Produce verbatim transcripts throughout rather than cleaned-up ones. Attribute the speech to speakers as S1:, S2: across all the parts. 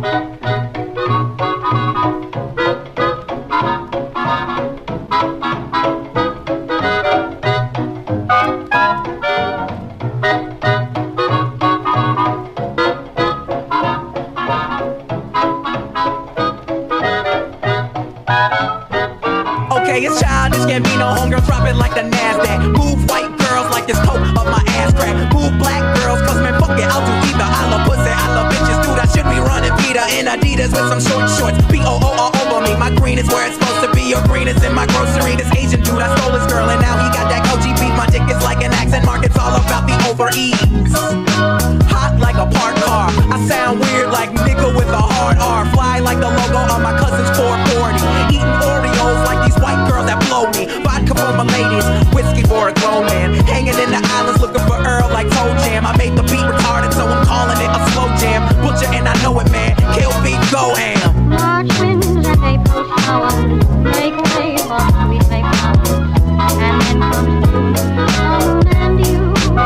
S1: Okay, it's childish, Gambino, homegirl, drop it like the NASDAQ. Move white girls like this coat of my ass crack. Move black girls, cause man, fuck it, I'll do either. I love pussy, I love bitches, dude, I should be running Peter in Adidas with some short shorts. B O O all over me, my green is where it's supposed to be. Your green is in my grocery. This Asian dude, I stole his girl, and now he got that Koji beat. My dick is like an accent mark, it's all about the over ease. Hot like a parked car, I sound weird like nigga with a hard R. Fly like the logo on my cousin's four forty. Eating Oreos like these white girls that blow me. Vodka for my ladies, whiskey for a grown man. Hanging in the islands looking for Earl like Toe Jam. I made the beat retarded, so I'm calling it a slow jam. Butcher and I know it, man. Kill beat, go ham.
S2: March winds and April showers make way for sweet May flowers, and then comes June, moon and you.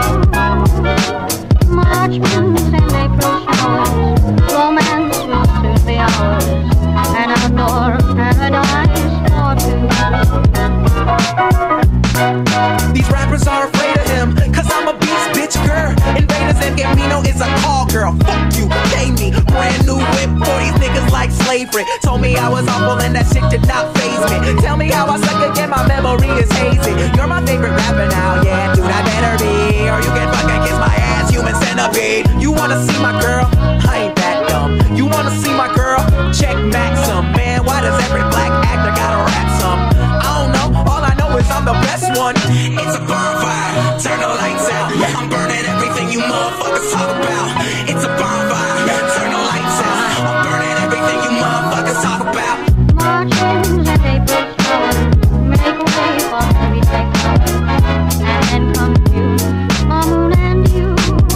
S2: March winds and April showers, romance will soon be ours, an outdoor paradise for two.
S1: These rappers are afraid of him, cause I'm a beast, bitch, girl. Invaders and Gambino is a call girl. Fuck you, pay me. Brand new whip for these niggas like slavery. Told me I was awful and that shit did not faze me. Tell me how I suck again, my memory is hazy. You're my favorite rapper now, yeah, dude, I better be. Or you can fucking kiss my ass, human centipede. You wanna see my girl? I ain't that dumb. You wanna see my girl? Check Maxim. Man, why does every black actor gotta rap some? I don't know, all I know is I'm the best one. It's a bonfire, turn the lights out. I'm burning everything you motherfuckers talk about. It's a bonfire, turn the lights out. I'm burning everything you motherfuckers talk about.
S2: March winds and April showers make way for sweet May flowers, and then comes June, moon and you.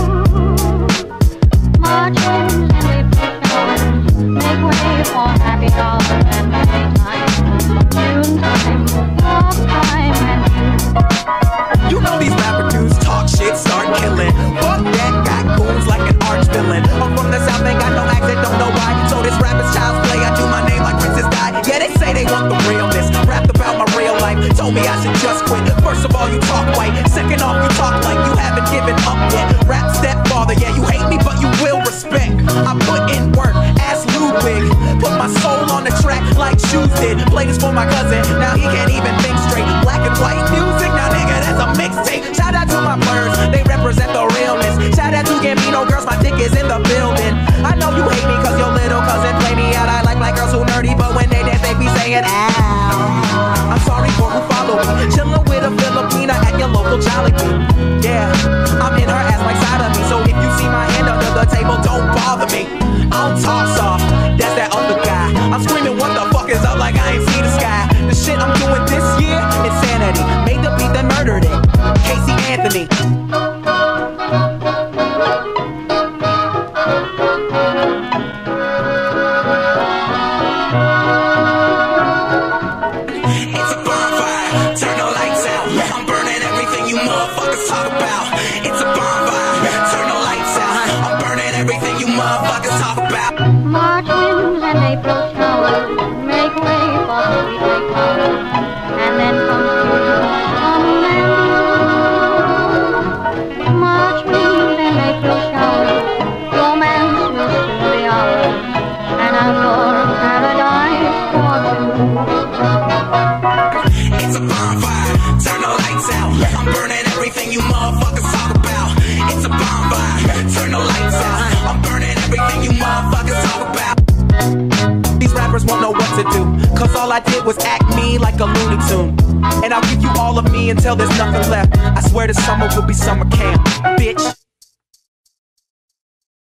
S2: March winds and April showers make way for happy hours and May time, June time, love time and you.
S1: You know these rapper dudes talk shit, start killing. Fuck that, got goons like an arch villain. I'm from the south, ain't got no accent, don't know why. So this rap is child's play, I do my name like Princess Di. Yeah, they say they want the realness, rapped about my real life. Told me I should just quit. First of all, you talk white. Second off, you talk like you haven't given up yet. Rap stepfather, yeah, you hate me, but you will respect. I put in work, ass Ludwig. Put my soul on the track like Shoes did. Play this for my cousin, now he can't even think straight. Black and white music, now nigga, that's a mixtape. Shout out to my birds, they represent the realness. Shout out to Gambino girls, my dick is in the building. I know you hate me cause your little cousin play me out. I like black girls who nerdy, but when they dance they be saying ow. I'm sorry for who follow me. Chillin' with a Filipina at your local Jollibee. Yeah, I'm in her ass like side of me. So if you see my hand under the table, don't bother me. I don't talk soft, that's that other guy. I'm screaming what the fuck is up like I ain't see the sky. The shit I'm doing this year, insanity. Made the beat that murdered it, Casey Anthony. It's a bonfire, turn the lights out. I'm burning everything you motherfuckers talk about. It's a bonfire, turn the lights out. I'm burning everything you motherfuckers talk about.
S2: March winds and April showers make way for sweet May flowers, and then comes June, moon and you. March winds and April showers, romance will soon be ours, an outdoor paradise for two.
S1: It's a bonfire, turn the lights out. I'm burning everything you motherfuckers talk about. It's a bonfire, turn the lights out. I'm burning everything you motherfuckers talk about. These rappers won't know what to do, cause all I did was act mean like a Looney Tune. And I'll give you all of me until there's nothing left. I swear this summer will be summer camp, bitch.